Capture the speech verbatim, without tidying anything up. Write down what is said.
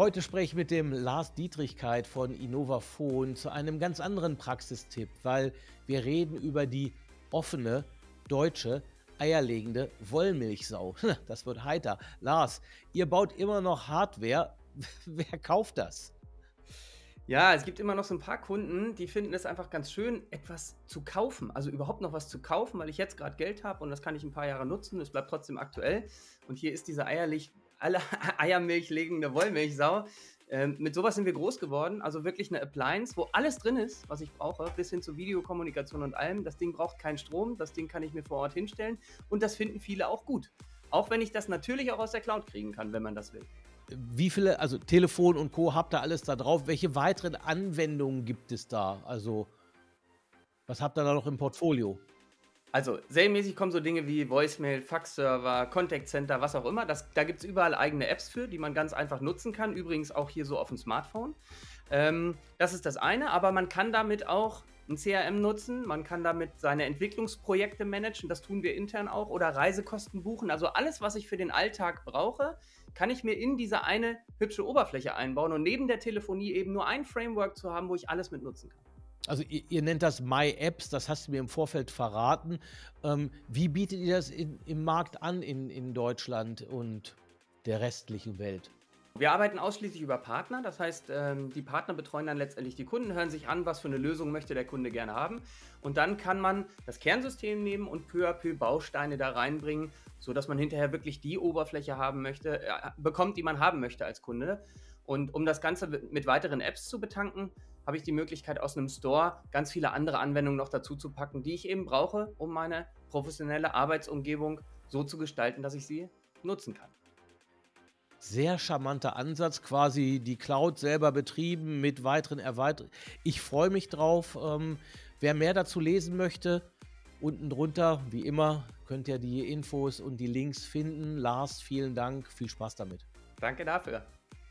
Heute spreche ich mit dem Lars Dietrichkeit von Innovafon zu einem ganz anderen Praxistipp, weil wir reden über die offene, deutsche, eierlegende Wollmilchsau. Das wird heiter. Lars, ihr baut immer noch Hardware. Wer kauft das? Ja, es gibt immer noch so ein paar Kunden, die finden es einfach ganz schön, etwas zu kaufen. Also überhaupt noch was zu kaufen, weil ich jetzt gerade Geld habe und das kann ich ein paar Jahre nutzen. Es bleibt trotzdem aktuell. Und hier ist diese eierlich, alle Eiermilch legende Wollmilchsau. Ähm, mit sowas sind wir groß geworden. Also wirklich eine Appliance, wo alles drin ist, was ich brauche, bis hin zu Videokommunikation und allem. Das Ding braucht keinen Strom, das Ding kann ich mir vor Ort hinstellen. Und das finden viele auch gut. Auch wenn ich das natürlich auch aus der Cloud kriegen kann, wenn man das will. Wie viele, also Telefon und Co. habt ihr alles da drauf? Welche weiteren Anwendungen gibt es da? Also, was habt ihr da noch im Portfolio? Also, serienmäßig kommen so Dinge wie Voicemail, Faxserver, Contact Center, was auch immer. Das, da gibt es überall eigene Apps für, die man ganz einfach nutzen kann. Übrigens auch hier so auf dem Smartphone. Ähm, das ist das eine, aber man kann damit auch ein C R M nutzen. Man kann damit seine Entwicklungsprojekte managen. Das tun wir intern auch. Oder Reisekosten buchen. Also alles, was ich für den Alltag brauche, kann ich mir in diese eine hübsche Oberfläche einbauen. Und neben der Telefonie eben nur ein Framework zu haben, wo ich alles mit nutzen kann. Also ihr, ihr nennt das My Apps, das hast du mir im Vorfeld verraten. Ähm, wie bietet ihr das in, im Markt an in, in Deutschland und der restlichen Welt? Wir arbeiten ausschließlich über Partner, das heißt, ähm, die Partner betreuen dann letztendlich die Kunden, hören sich an, was für eine Lösung möchte der Kunde gerne haben und dann kann man das Kernsystem nehmen und peu à peu Bausteine da reinbringen, sodass man hinterher wirklich die Oberfläche haben möchte, äh, bekommt, die man haben möchte als Kunde. Und um das Ganze mit weiteren Apps zu betanken, habe ich die Möglichkeit, aus einem Store ganz viele andere Anwendungen noch dazu zu packen, die ich eben brauche, um meine professionelle Arbeitsumgebung so zu gestalten, dass ich sie nutzen kann. Sehr charmanter Ansatz, quasi die Cloud selber betrieben mit weiteren Erweiterungen. Ich freue mich drauf. Ähm, wer mehr dazu lesen möchte, unten drunter, wie immer, könnt ihr die Infos und die Links finden. Lars, vielen Dank, viel Spaß damit. Danke dafür.